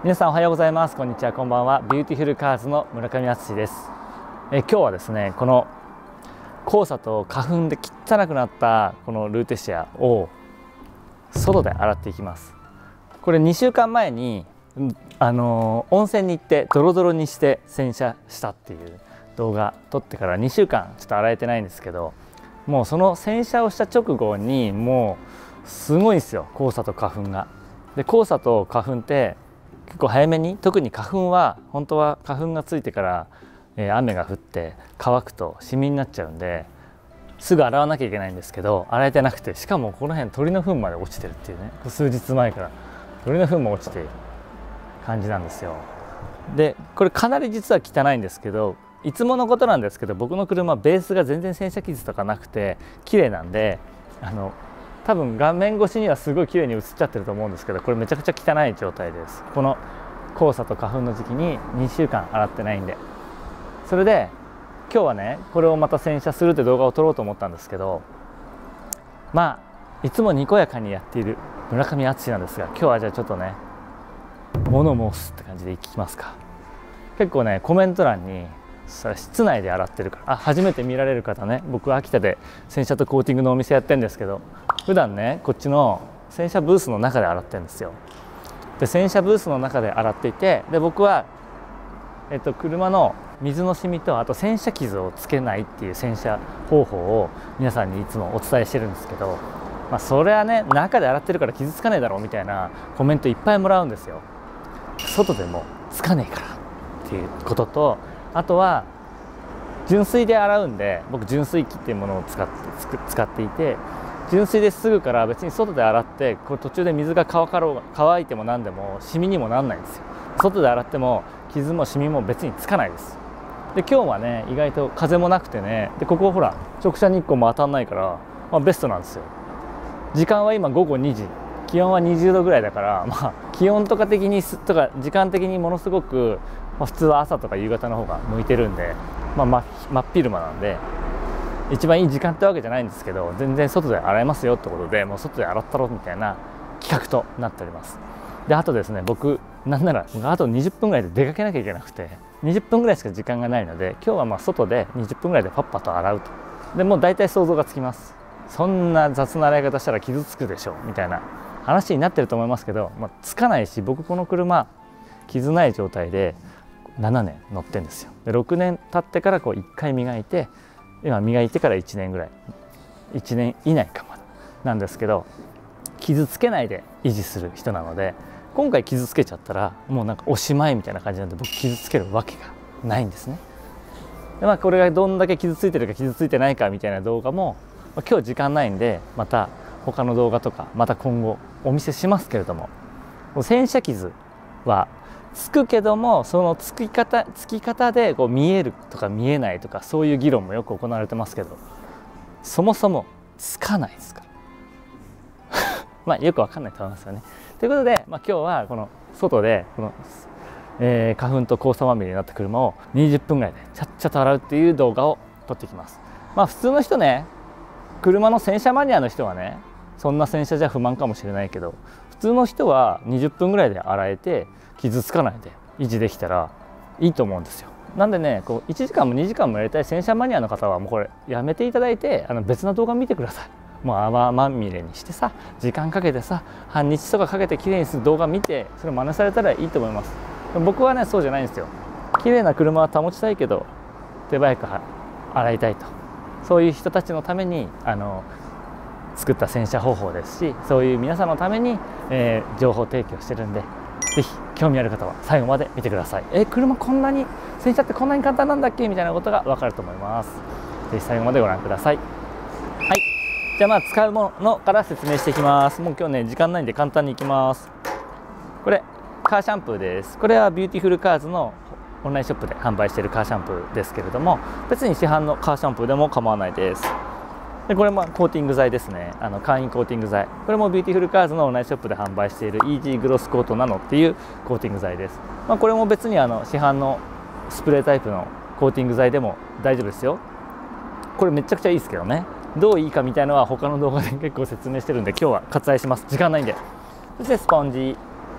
皆さんおはようございます。こんにちは、こんばんは。ビューティフルカーズの村上敦です。今日はですね、この黄砂と花粉で汚くなったこのルーテシアを外で洗っていきます。これ2週間前に温泉に行ってドロドロにして洗車したっていう動画撮ってから2週間ちょっと洗えてないんですけど、もうその洗車をした直後にもうすごいんですよ、黄砂と花粉が。で、黄砂と花粉って結構早めに、特に花粉は本当は花粉がついてから、雨が降って乾くとシミになっちゃうんですぐ洗わなきゃいけないんですけど、洗えてなくて、しかもこの辺鳥の糞まで落ちてるっていうね、数日前から鳥の糞も落ちている感じなんですよ。でこれかなり実は汚いんですけど、いつものことなんですけど、僕の車ベースが全然洗車傷とかなくて綺麗なんで、多分画面越しにはすごい綺麗に映っちゃってると思うんですけど、これめちゃくちゃ汚い状態です。この黄砂と花粉の時期に2週間洗ってないんで。それで今日はね、これをまた洗車するって動画を撮ろうと思ったんですけど、まあいつもにこやかにやっている村上敦なんですが、今日はじゃあちょっとね物申すって感じでいきますか。結構ねコメント欄に室内で洗ってるから、初めて見られる方ね、僕は秋田で洗車とコーティングのお店やってるんですけど、普段ねこっちの洗車ブースの中で洗ってるんですよ。で洗車ブースの中で洗っていて、で僕は、車の水の染みとあと洗車傷をつけないっていう洗車方法を皆さんにいつもお伝えしてるんですけど、それはね中で洗ってるから傷つかねえだろうみたいなコメントいっぱいもらうんですよ。外でもつかねえからっていうことと、あとは純水で洗うんで、僕純水器っていうものを使っていて、純水ですぐから別に外で洗ってこれ途中で水が乾いても何でもシミにもなんないんですよ。外で洗っても傷もシミも別につかないです。で今日はね意外と風もなくてね、でここほら直射日光も当たんないから、ベストなんですよ。時間は今午後2時、気温は20度ぐらいだから、気温とか的にとか時間的にものすごく、普通は朝とか夕方の方が向いてるんで、真っ昼間なんで一番いい時間ってわけじゃないんですけど、全然外で洗えますよってことで、もう外で洗ったろみたいな企画となっております。であとですね、僕なんならあと20分ぐらいで出かけなきゃいけなくて、20分ぐらいしか時間がないので、今日は外で20分ぐらいでパッパと洗うと。でもう大体想像がつきます。そんな雑な洗い方したら傷つくでしょみたいな話になってると思いますけど、つかないし、僕この車傷ない状態で7年乗ってんですよ。で6年経ってから1回磨いて、今磨いてから1年ぐらい、1年以内かまだなんですけど、傷つけないで維持する人なので、今回傷つけちゃったらもうなんかおしまいみたいな感じなんで、僕傷つけるわけがないんですね。でこれがどんだけ傷ついてるか傷ついてないかみたいな動画も、今日時間ないんでまた他の動画とかまた今後お見せしますけれども、洗車傷はつくけども、そのつき方で見えるとか見えないとか、そういう議論もよく行われてますけど、そもそもつかないですからよくわかんないと思いますよね。ということで、今日はこの外でこの、花粉と黄砂まみれになった車を20分ぐらいでちゃっちゃと洗うっていう動画を撮っていきます。普通の人ね、車の洗車マニアの人はね、そんな洗車じゃ不満かもしれないけど、普通の人は20分ぐらいで洗えて傷つかないで維持できたらいいと思うんですよ。なんでね、1時間も2時間もやりたい洗車マニアの方はもうこれやめていただいて、別の動画見てください。もう泡まみれにしてさ、時間かけてさ、半日とかかけてきれいにする動画見て、それ真似されたらいいと思います。僕はねそうじゃないんですよ。綺麗な車は保ちたいけど手早く洗いたいと、そういう人たちのために作った洗車方法ですし、そういう皆さんのために、情報提供してるんで、ぜひ興味ある方は最後まで見てください。車こんなに洗車ってこんなに簡単なんだっけみたいなことが分かると思います。ぜひ最後までご覧ください。はい、じゃあ使うものから説明していきます。もう今日ね時間ないんで簡単にいきます。これカーシャンプーです。これはビューティフルカーズのオンラインショップで販売しているカーシャンプーですけれども、別に市販のカーシャンプーでも構わないです。でこれもコーティング剤ですね。簡易コーティング剤、これもビューティフルカーズのオンラインショップで販売しているイージーグロスコートナノっていうコーティング剤です。これも別に市販のスプレータイプのコーティング剤でも大丈夫ですよ。これめちゃくちゃいいですけどね、どういいかみたいなのは他の動画で結構説明してるんで、今日は割愛します。時間ないんで。そしてスポンジ、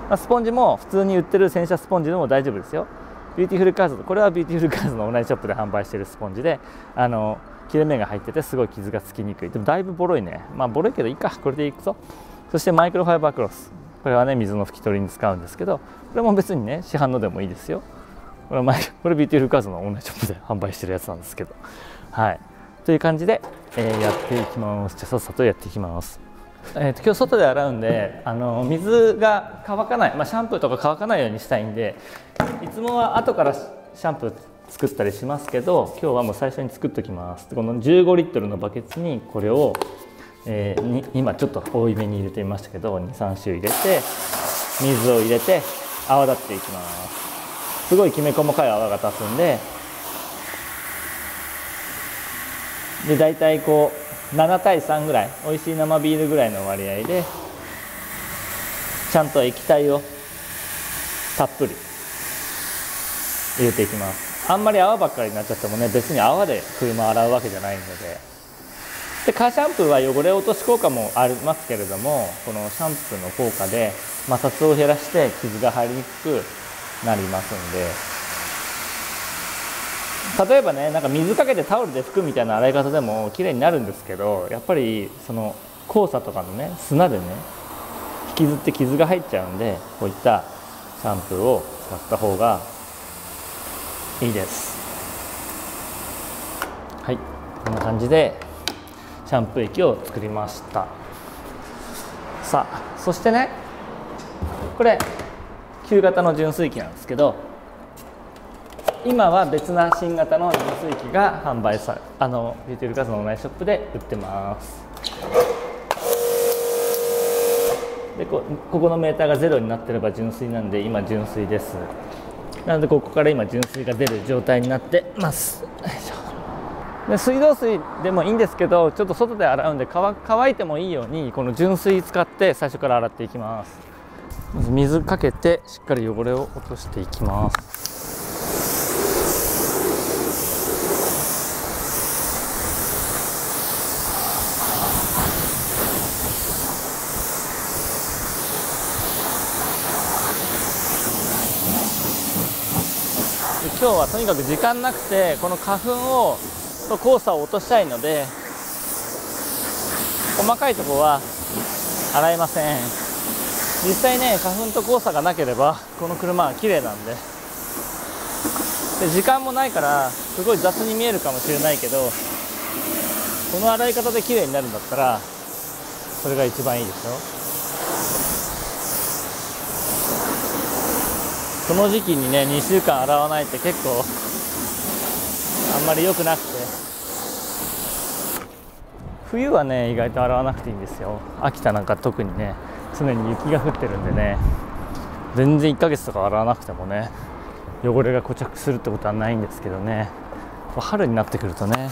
スポンジも普通に売ってる洗車スポンジでも大丈夫ですよ。ビューティフルカーズ、これはビューティフルカーズのオンラインショップで販売しているスポンジで、切れ目が入っててすごい傷がつきにくい。でもだいぶボロいね。まあボロいけどいいか、これでいくぞ。そしてマイクロファイバークロス、これはね水の拭き取りに使うんですけど、これも別にね市販のでもいいですよ。これビューティフルカーズのオンラインショップで販売してるやつなんですけど、はい、という感じで、やっていきます。じゃあさっさとやっていきます。今日外で洗うんで水が乾かない、シャンプーとか乾かないようにしたいんで、いつもは後からシャンプー作ったりしますけど、今日はもう最初に作っておきます。この15リットルのバケツにこれを、今ちょっと多いめに入れてみましたけど 2,3 種入れて水を入れて泡立っていきます。すごいきめ細かい泡が立つんで、大体こう7対3ぐらい、美味しい生ビールぐらいの割合でちゃんと液体をたっぷり入れていきます。あんまり泡ばっかりになっちゃってもね、別に泡で車洗うわけじゃないので、カーシャンプーは汚れ落とし効果もありますけれども、このシャンプーの効果で摩擦を減らして傷が入りにくくなりますんで、例えばねなんか水かけてタオルで拭くみたいな洗い方でも綺麗になるんですけど、やっぱりその黄砂とかのね砂でね引きずって傷が入っちゃうんで、こういったシャンプーを使った方がいいです。はい、こんな感じでシャンプー液を作りました。さあそしてね、これ旧型の純水器なんですけど、今は別な新型の純水器が販売され、ビューティフルカーズのオンラインショップで売ってます。でここのメーターが0になってれば純水なんで、今純水です。なのでここから今純水が出る状態になってます。よいしょ。で水道水でもいいんですけど、ちょっと外で洗うんで乾いてもいいようにこの純水使って最初から洗っていきます。まず水かけてしっかり汚れを落としていきます。今日はとにかく時間なくて、この花粉をと黄砂を落としたいので細かいところは洗いません。実際ね花粉と黄砂がなければこの車は綺麗なんで、時間もないからすごい雑に見えるかもしれないけど、この洗い方で綺麗になるんだったらそれが一番いいでしょ。この時期にね2週間洗わないって結構あんまり良くなくて、冬はね意外と洗わなくていいんですよ。秋田なんか特にね常に雪が降ってるんでね、全然1ヶ月とか洗わなくてもね汚れが固着するってことはないんですけどね、春になってくるとね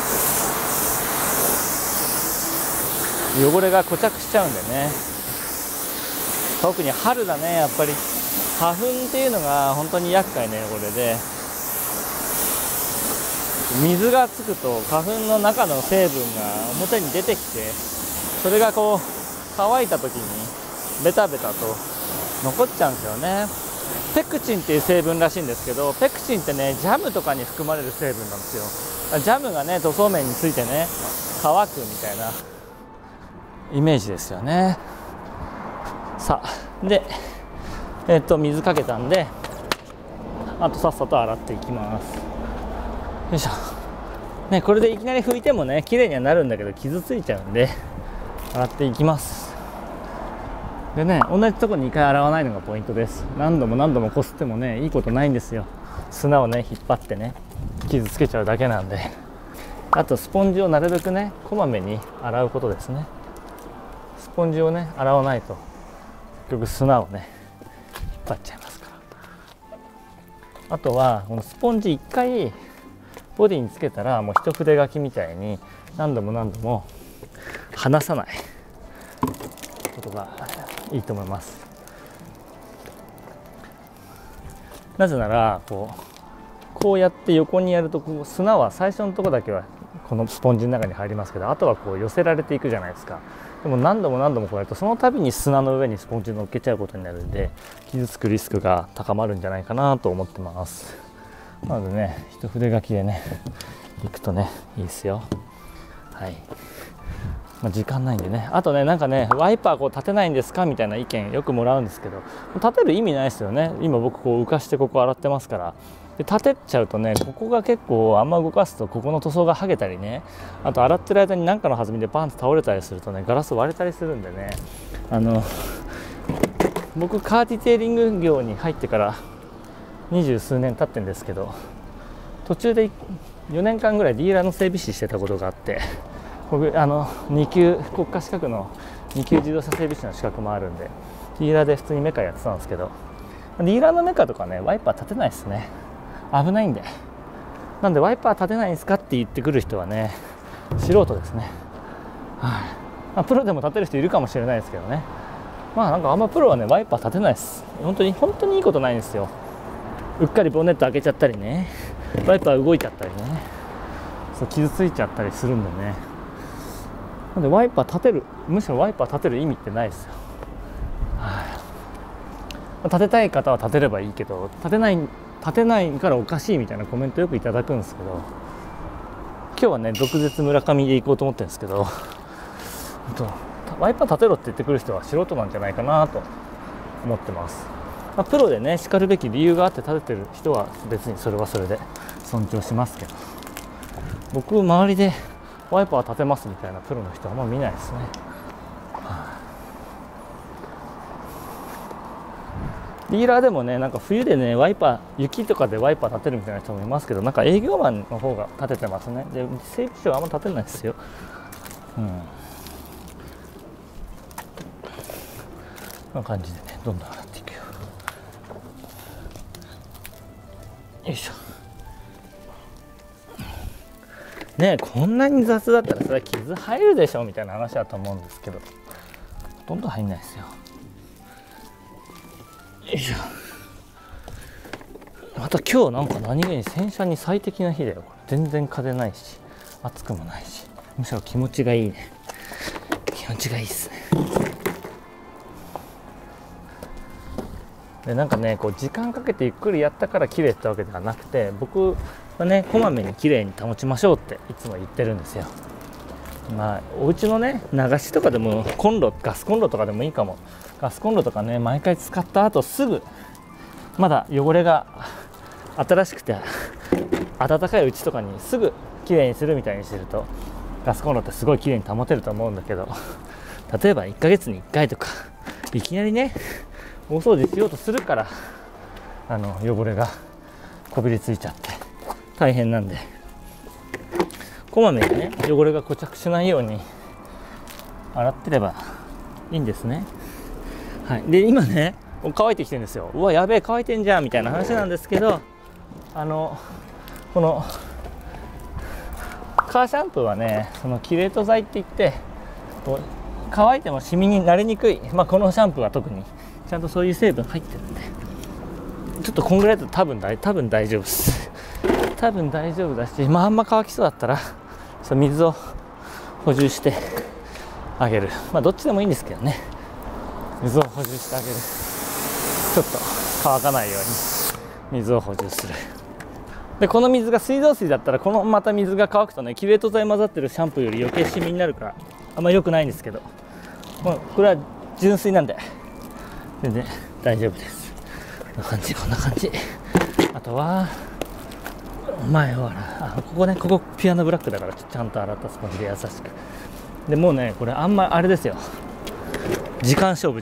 汚れが固着しちゃうんでね、特に春だね、やっぱり花粉っていうのが本当に厄介な汚れで、水がつくと花粉の中の成分が表に出てきて、それがこう乾いた時にベタベタと残っちゃうんですよね。ペクチンっていう成分らしいんですけど、ペクチンってねジャムとかに含まれる成分なんですよ。ジャムがね塗装面についてね乾くみたいなイメージですよね。さあで水かけたんで、あとさっさと洗っていきます。よいしょ。ね、これでいきなり拭いてもね綺麗にはなるんだけど傷ついちゃうんで洗っていきます。でね、同じとこ2回洗わないのがポイントです。何度も何度もこすってもねいいことないんですよ。砂をね引っ張ってね傷つけちゃうだけなんで。あとスポンジをなるべくねこまめに洗うことですね。スポンジをね洗わないと結局砂をね引っ張っちゃいますから。あとはこのスポンジ1回ボディにつけたらもう一筆書きみたいに何度も何度も離さないことがいいと思います。なぜならこうやって横にやると砂は最初のところだけはこのスポンジの中に入りますけど、あとはこう寄せられていくじゃないですか。でも何度も何度もこうやるとその度に砂の上にスポンジ乗っけちゃうことになるんで、傷つくリスクが高まるんじゃないかなと思ってます。なのでね、一筆書きでねいくとねいいですよ。はい、時間ないんでね。あとね、なんかね、ワイパーこう立てないんですかみたいな意見よくもらうんですけど、立てる意味ないですよね。今僕こう浮かしてここ洗ってますから。で立てちゃうとね、ここが結構あんま動かすとここの塗装が剥げたりね、あと洗ってる間に何かの弾みでパンと倒れたりするとね、ガラス割れたりするんでね、僕カーディテーリング業に入ってから20数年経ってるんですけど、途中で4年間ぐらいディーラーの整備士してたことがあって、僕2級国家資格の2級自動車整備士の資格もあるんで、ディーラーで普通にメカやってたんですけど、ディーラーのメカとかね、ワイパー立てないですね。危ないんで。なんでワイパー立てないんですかって言ってくる人はね、素人ですね。はい、プロでも立てる人いるかもしれないですけどね。なんかあんまプロはねワイパー立てないです。本当にいいことないんですよ。うっかりボンネット開けちゃったりね、ワイパー動いちゃったりね、そう傷ついちゃったりするんでね。なんでワイパー立てる、むしろワイパー立てる意味ってないですよ。立てたい方は立てればいいけど、立てないからおかしいみたいなコメントよくいただくんですけど、今日はね毒舌村上で行こうと思ってるんですけど、ワイパー立てろって言ってくる人は素人なんじゃないかなと思ってます。プロでねしかるべき理由があって立ててる人は別にそれはそれで尊重しますけど、僕周りでワイパー立てますみたいなプロの人はあんま見ないですね。ディーラーでもね、なんか冬でねワイパー、雪とかでワイパー立てるみたいな人もいますけど、なんか営業マンの方が立ててますね。で整備士はあんま立てないですよ。こんな感じでね、どんどん洗っていくよ。よいしょ。ね、こんなに雑だったらそれは傷入るでしょみたいな話だと思うんですけど、ほとんど入んないですよ。よいしょ。また今日なんか何気に洗車に最適な日だよ。全然風ないし暑くもないし、むしろ気持ちがいいね。気持ちがいいっすね。でなんかね、こう時間かけてゆっくりやったから綺麗ってわけではなくて、僕はねこまめに綺麗に保ちましょうっていつも言ってるんですよ。お家のね流しとかでもガスコンロとかでもいいかも。ガスコンロとかね毎回使った後すぐ、まだ汚れが新しくて暖かいうちとかにすぐきれいにするみたいにすると、ガスコンロってすごいきれいに保てると思うんだけど、例えば1ヶ月に1回とかいきなりね大掃除しようとするから汚れがこびりついちゃって大変なんで、こまめにね汚れが固着しないように洗ってればいいんですね。はい、で今ね乾いてきてるんですよ。うわやべえ乾いてんじゃんみたいな話なんですけど、このカーシャンプーはね、そのキレート剤って言ってこう乾いてもシミになりにくい、このシャンプーは特にちゃんとそういう成分入ってるんで、ちょっとこんぐらいだと多分大丈夫です。多分大丈夫だし、あんま乾きそうだったら水を補充してあげる。どっちでもいいんですけどね、水を補充してあげる。ちょっと乾かないように水を補充する。でこの水が水道水だったら、このまた水が乾くとねキレート剤混ざってるシャンプーより余計シミになるからあんまり良くないんですけど、これは純水なんで全然大丈夫です。こんな感じ。あとは前をここピアノブラックだからちゃんと洗ったスポンジで優しく。でもうねこれあんまあれですよ、時間勝負。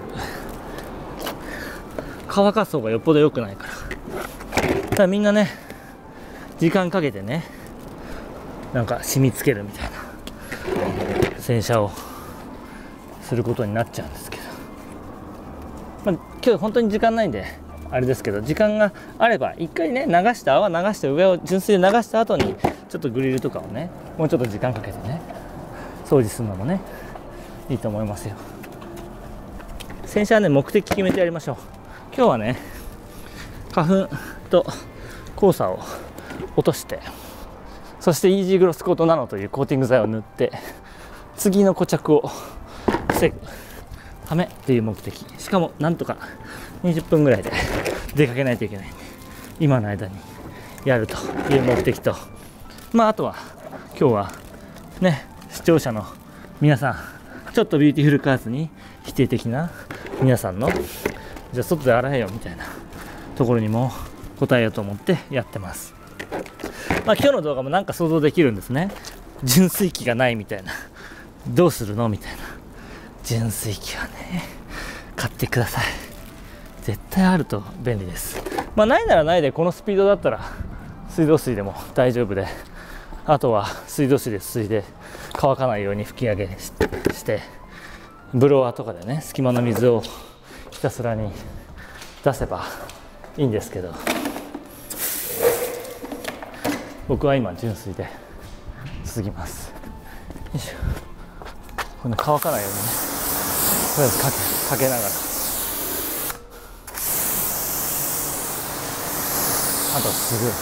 乾かす方がよっぽど良くないから。だからみんなね時間かけてねなんか染みつけるみたいな洗車をすることになっちゃうんですけど、今日本当に時間ないんであれですけど、時間があれば一回ね泡流して上を純粋で流した後にちょっとグリルとかをねもうちょっと時間かけてね掃除するのもねいいと思いますよ。洗車はね目的決めてやりましょう。今日はね花粉と黄砂を落として、 そしてイージーグロスコートナノというコーティング剤を塗って次の固着を防ぐためという目的。しかもなんとか20分ぐらいで出かけないといけないんで、今の間にやるという目的と、あとは今日はね、視聴者の皆さん、ちょっとビューティフルカーズに否定的な皆さんのじゃあ外で洗えよみたいなところにも答えようと思ってやってます。今日の動画もなんか想像できるんですね。純水器がないみたいな、どうするのみたいな。純水器はね、買ってください。絶対あると便利です。ないならないで、このスピードだったら水道水でも大丈夫で、あとは水道水で水で乾かないように吹き上げしてブロワーとかでね、隙間の水をひたすらに出せばいいんですけど、僕は今純水で続きます。よいしょ。これ乾かないようにね、とりあえずかけながら、あとすぐ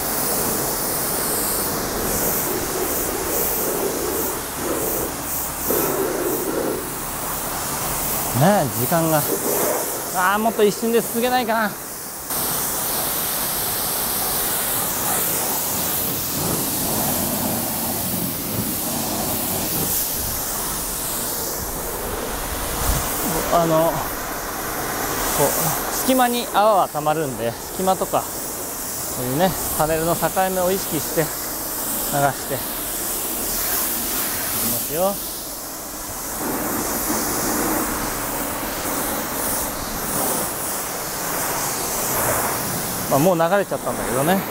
ね、時間がもっと一瞬で続けないかな。こう隙間に泡はたまるんで、隙間とかこういうね、パネルの境目を意識して流していきますよ。もう流れちゃったんだけどね。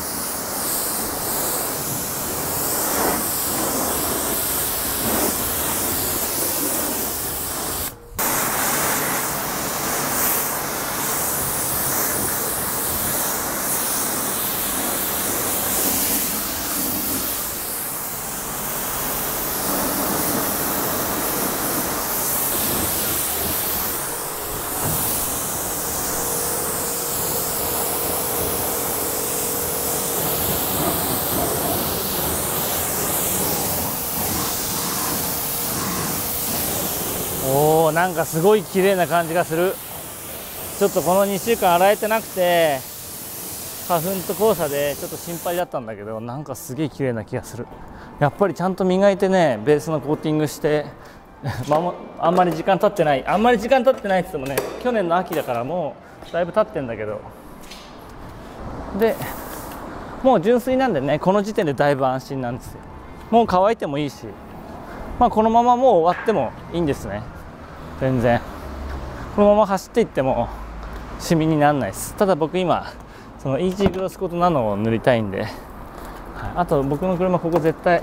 なんかすごい綺麗な感じがする。ちょっとこの2週間洗えてなくて花粉と黄砂でちょっと心配だったんだけど、なんかすげえ綺麗な気がする。やっぱりちゃんと磨いてね、ベースのコーティングしてあんまり時間経ってない、って言ってもね、去年の秋だからもうだいぶ経ってんだけど、でもう純粋なんでね、この時点でだいぶ安心なんですよ。もう乾いてもいいし、このままもう終わってもいいんですね。全然このまま走っていってもシミにならないです。ただ僕今そのイージーグロスコートナノを塗りたいんで、あと僕の車ここ絶対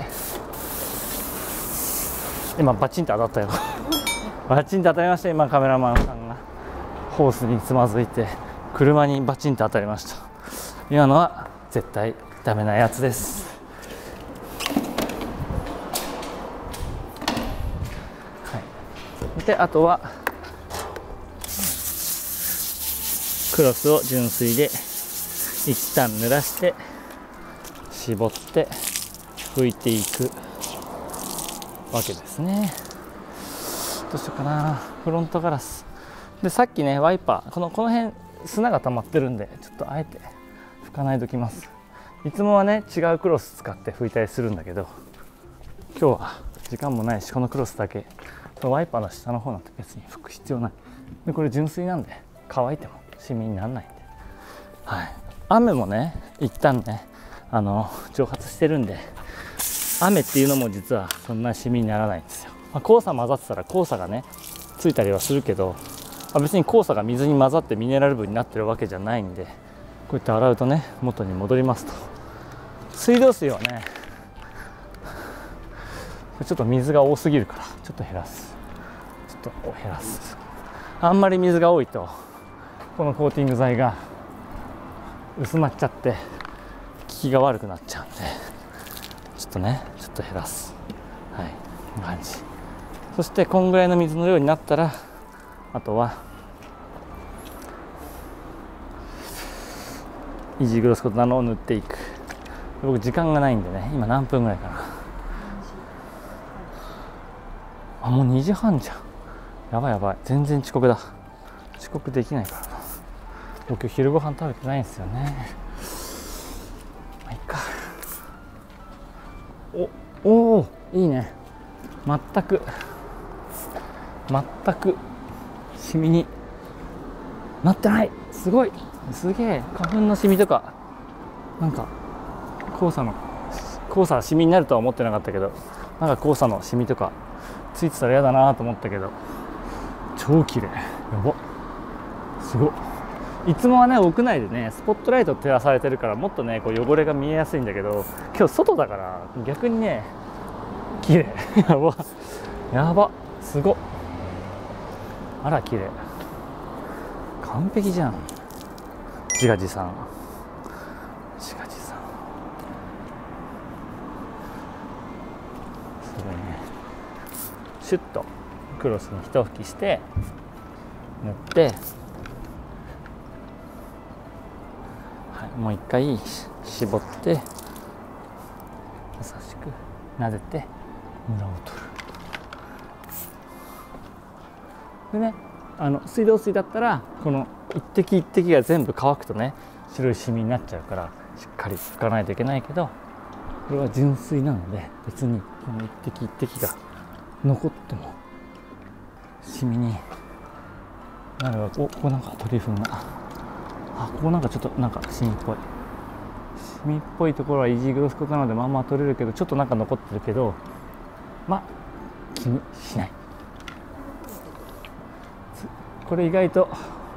今バチンと当たったよバチンと当たりました。今カメラマンさんがホースにつまずいて車にバチンと当たりました。今のは絶対ダメなやつです。であとはクロスを純水で一旦濡らして絞って拭いていくわけですね。どうしようかな。フロントガラスでさっきね、ワイパーこの辺砂が溜まってるんで、ちょっとあえて拭かないときます。いつもはね違うクロス使って拭いたりするんだけど、今日は時間もないし、このクロスだけワイパーの下の方なんて別に拭く必要ない。でこれ純水なんで乾いてもシミにならないんで、雨もね一旦ね蒸発してるんで、雨っていうのも実はそんなシミにならないんですよ。黄砂混ざってたら黄砂がねついたりはするけど、別に黄砂が水に混ざってミネラル分になってるわけじゃないんで、こうやって洗うとね元に戻りますと。水道水はねちょっと水が多すぎるからちょっと減らす。あんまり水が多いとこのコーティング剤が薄まっちゃって効きが悪くなっちゃうんで、ちょっと減らす。こんな感じ。そしてこんぐらいの水の量になったら、あとはイージーグロスコートナノを塗っていく。 僕時間がないんでね、今何分ぐらいかな。あ、もう2時半じゃん。やばいやばい、全然遅刻だ。遅刻できないからな。僕今日昼ご飯食べてないんですよね。まあいいか。おお、いいね。全くシミになってない。すごい、すげえ。花粉のシミとか、なんか黄砂はシミになるとは思ってなかったけど、なんか黄砂のシミとかついてたら嫌だなと思ったけど、超綺麗。やば、すごい。いつもはね、屋内でねスポットライト照らされてるから、もっとねこう汚れが見えやすいんだけど、今日外だから逆にね綺麗。やば、すごっ。あら綺麗、完璧じゃん。自画自賛。すごいね。シュッとクロスに一吹きして塗って、はい、もう一回絞って優しく撫でてムラを取る。でね、水道水だったらこの一滴一滴が全部乾くとね白いシミになっちゃうから、しっかり拭かないといけないけど、これは純水なので別にこの一滴一滴が残ってもシミになるわ。ここなんかトリュフが、ここなんかちょっとなんかシミっぽいところはイージーグロスコなのでまあまあ取れるけど、ちょっとなんか残ってるけど、まあ気にしない。これ意外と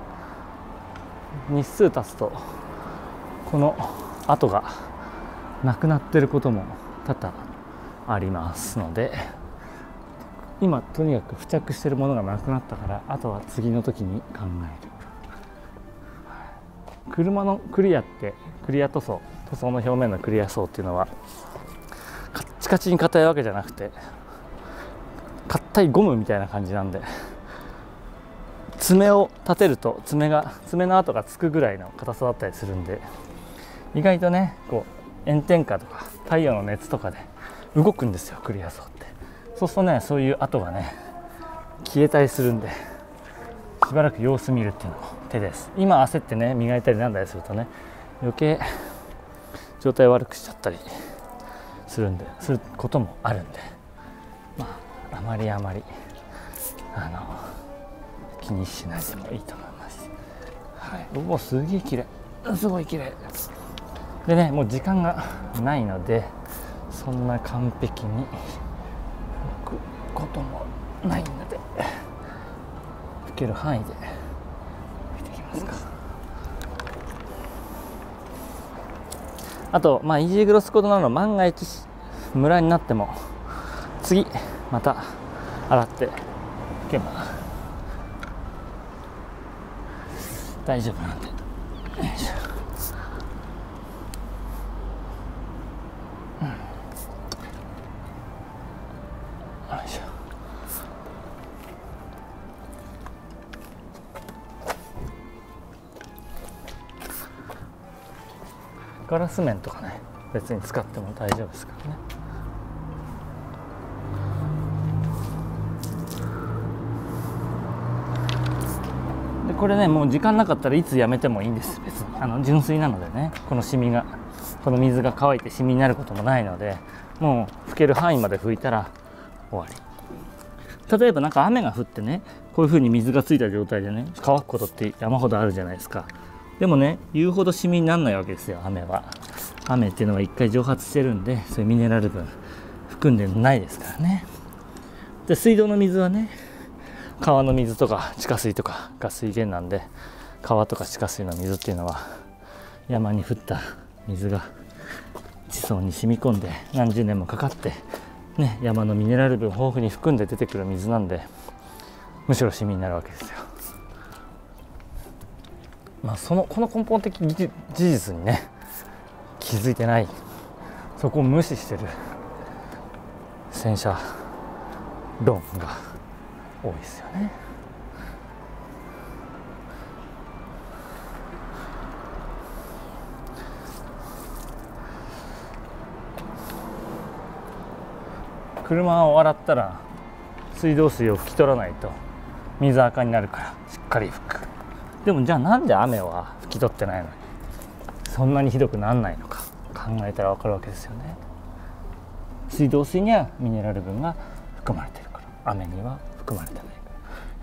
日数経つとこの跡がなくなってることも多々ありますので、今とにかく付着してるものがなくなったから、あとは次の時に考える。車のクリアってクリア塗装の表面のクリア層っていうのはカッチカチに硬いわけじゃなくて、硬いゴムみたいな感じなんで、爪を立てると爪の跡がつくぐらいの硬さだったりするんで、意外とねこう炎天下とか太陽の熱とかで動くんですよ、クリア層って。そうするとね、そういう跡がね消えたりするんで、しばらく様子見るっていうのも手です。今焦ってね磨いたりなんだりするとね、余計状態を悪くしちゃったりすることもあるんで、まああまり気にしないでもいいと思います。はい、おお、すげえ綺麗、すごい綺麗でね、もう時間がないのでそんな完璧に拭くこともないので、拭ける範囲で拭いていきますか。あと、イージーグロスコートなの万が一ムラになっても次また洗っていけば大丈夫なんで。よいしょ。よいしょ。ガラス面とかね別に使っても大丈夫ですからね。でこれね、もう時間なかったらいつやめてもいいんです。別に純粋なのでね、この水が乾いてシミになることもないので、もう拭ける範囲まで拭いたら終わり。例えばなんか雨が降ってね、こういう風に水がついた状態でね乾くことって山ほどあるじゃないですか。でもね、言うほどシミにならないわけですよ。雨っていうのは一回蒸発してるんで、そういうミネラル分含んでないですからね。で水道の水はね、川の水とか地下水とかが水源なんで、川とか地下水の水っていうのは山に降った水が地層に染み込んで何十年もかかってね、山のミネラル分豊富に含んで出てくる水なんで、むしろシミになるわけですよ。この根本的事実にね気づいてない、そこを無視してる洗車論が多いですよね。 車を洗ったら水道水を拭き取らないと水垢になるからしっかり拭く。でもじゃあなんで雨は拭き取ってないのにそんなにひどくならないのか考えたら分かるわけですよね。水道水にはミネラル分が含まれてるから雨には含まれてないから、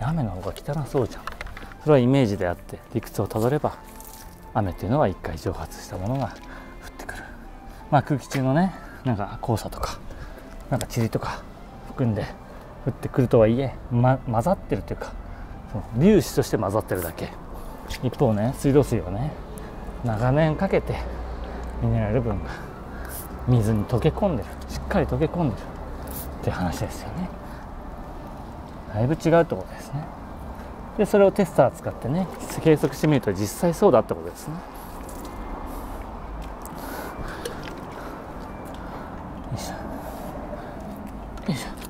雨の方が汚そうじゃん。それはイメージであって理屈をたどれば雨っていうのは一回蒸発したものが降ってくる。まあ空気中のねなんか黄砂とかなんか塵とか含んで降ってくるとはいえ、混ざってるというかその粒子として混ざってるだけ。一方ね水道水はね長年かけてミネラル分が水に溶け込んでる、しっかり溶け込んでるっていう話ですよね。だいぶ違うってことですね。でそれをテスター使ってね計測してみると実際そうだってことですね。よいしょよいしょ。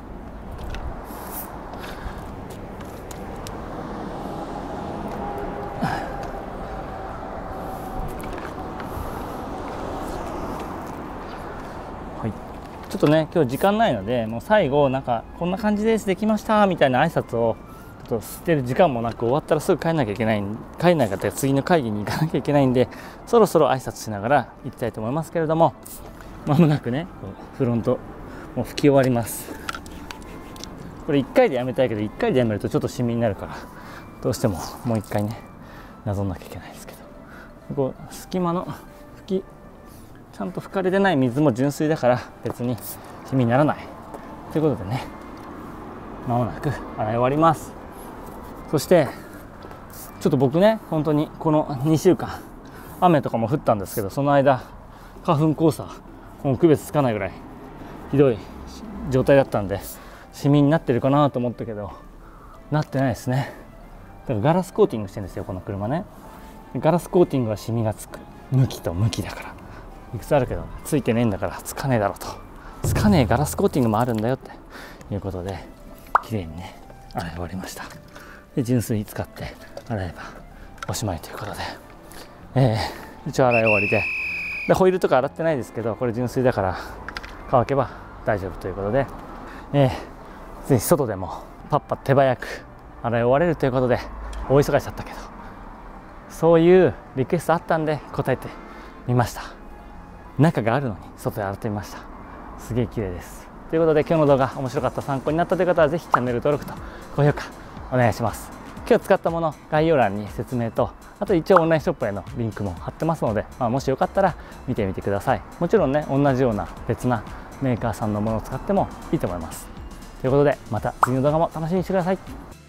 ちょっとね今日時間ないのでもう最後なんかこんな感じですできましたみたいな挨拶をちょっと捨てる時間もなく終わったらすぐ帰んなきゃいけない、帰んなかったら次の会議に行かなきゃいけないんでそろそろ挨拶しながら行きたいと思いますけれども、まもなくねフロントもう拭き終わります。これ1回でやめたいけど1回でやめるとちょっとシミになるからどうしてももう1回ねなぞんなきゃいけないですけど、こう隙間の拭きちゃんと拭かれてない水も純水だから別にシミにならないということでね、まもなく洗い終わります。そしてちょっと僕ね本当にこの2週間雨とかも降ったんですけど、その間花粉黄砂もう区別つかないぐらいひどい状態だったんでシミになってるかなと思ったけどなってないですね。だからガラスコーティングしてるんですよこの車ね。ガラスコーティングはシミがつく、向きと向きだからいくつあるけどついてねえんだからつかねえだろうと、つかねえガラスコーティングもあるんだよっていうことで綺麗にね洗い終わりました。で純水使って洗えばおしまいということで、一応洗い終わりでホイールとか洗ってないですけどこれ純水だから乾けば大丈夫ということで、ぜひ外でもパッパ手早く洗い終われるということで大忙しちゃったけどそういうリクエストあったんで答えてみました。中があるのに外で洗ってみました。すげえ綺麗です。ということで今日の動画面白かった、参考になったという方はぜひチャンネル登録と高評価お願いします。今日使ったもの概要欄に説明とあと一応オンラインショップへのリンクも貼ってますので、もしよかったら見てみてください。もちろんね同じような別なメーカーさんのものを使ってもいいと思います。ということでまた次の動画も楽しみにしてください。